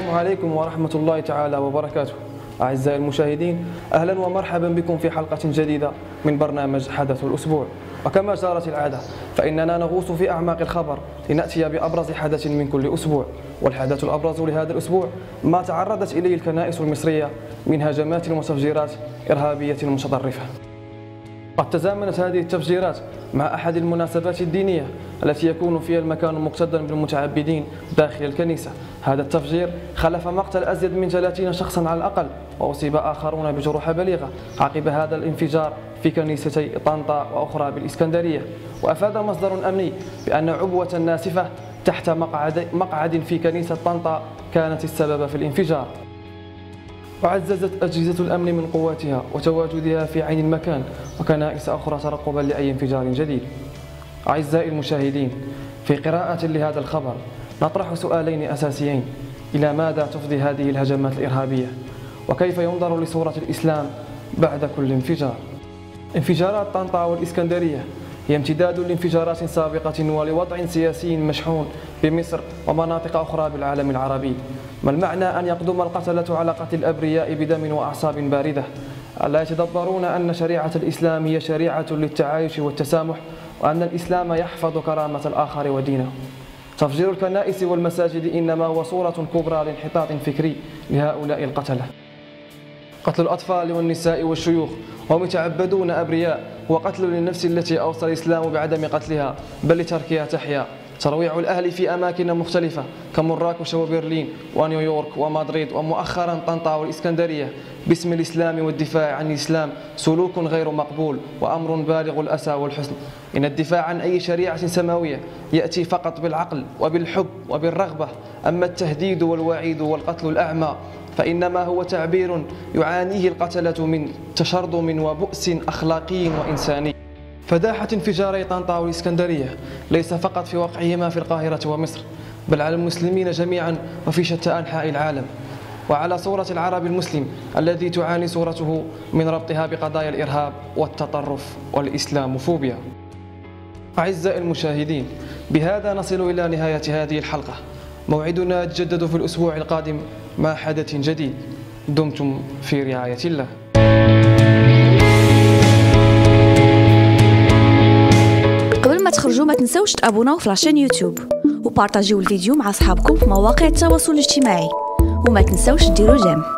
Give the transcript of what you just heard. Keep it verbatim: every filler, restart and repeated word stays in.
السلام عليكم ورحمة الله تعالى وبركاته. أعزائي المشاهدين، أهلا ومرحبا بكم في حلقة جديدة من برنامج حدث الأسبوع. وكما جرت العادة فإننا نغوص في أعماق الخبر لنأتي بأبرز حدث من كل أسبوع، والحدث الأبرز لهذا الأسبوع ما تعرضت إليه الكنائس المصرية من هجمات وتفجيرات إرهابية متطرفة. قد تزامنت هذه التفجيرات مع أحد المناسبات الدينية التي يكون فيها المكان مكتظا بالمتعبدين داخل الكنيسة. هذا التفجير خلف مقتل أزيد من ثلاثين شخصا على الأقل، وأصيب آخرون بجروح بليغة عقب هذا الانفجار في كنيستي طنطا وأخرى بالإسكندرية. وأفاد مصدر أمني بأن عبوة ناسفة تحت مقعد, مقعد في كنيسة طنطا كانت السبب في الانفجار. وعززت أجهزة الأمن من قواتها وتواجدها في عين المكان وكنائس أخرى ترقبا لأي انفجار جديد. أعزائي المشاهدين، في قراءة لهذا الخبر نطرح سؤالين أساسيين: إلى ماذا تفضي هذه الهجمات الإرهابية؟ وكيف ينظر لصورة الإسلام بعد كل انفجار؟ انفجارات طنطا والإسكندرية هي امتداد لانفجارات سابقة ولوضع سياسي مشحون بمصر ومناطق أخرى بالعالم العربي. ما المعنى أن يقدم القتلة على قتل الأبرياء بدم وأعصاب باردة؟ ألا يتدبرون أن شريعة الإسلام هي شريعة للتعايش والتسامح، وأن الإسلام يحفظ كرامة الآخر ودينه؟ تفجير الكنائس والمساجد إنما هو صورة كبرى لانحطاط فكري لهؤلاء القتلة. قتل الأطفال والنساء والشيوخ وهم يتعبدون أبرياء هو قتل للنفس التي أوصى الإسلام بعدم قتلها بل لتركها تحيا. ترويع الأهل في أماكن مختلفة كمراكش وبرلين ونيويورك ومدريد ومؤخرا طنطا والإسكندرية باسم الإسلام والدفاع عن الإسلام سلوك غير مقبول وأمر بالغ الأسى والحزن. إن الدفاع عن أي شريعة سماوية يأتي فقط بالعقل وبالحب وبالرغبة، أما التهديد والوعيد والقتل الأعمى فإنما هو تعبير يعانيه القتلة من تشرذم وبؤس أخلاقي وإنساني. فداحة انفجاري طنطا والإسكندرية ليس فقط في وقعهما في القاهرة ومصر، بل على المسلمين جميعا وفي شتى أنحاء العالم، وعلى صورة العرب المسلم الذي تعاني صورته من ربطها بقضايا الإرهاب والتطرف والإسلاموفوبيا. أعزائي المشاهدين، بهذا نصل إلى نهاية هذه الحلقة. موعدنا يتجدد في الأسبوع القادم مع حدث جديد. دمتم في رعاية الله. قبل ما تخرجوا ما تنسوش تابوناو في لاشين يوتيوب وبارطاجيو الفيديو مع اصحابكم في مواقع التواصل الاجتماعي، وما تنسوش ديروا جيم.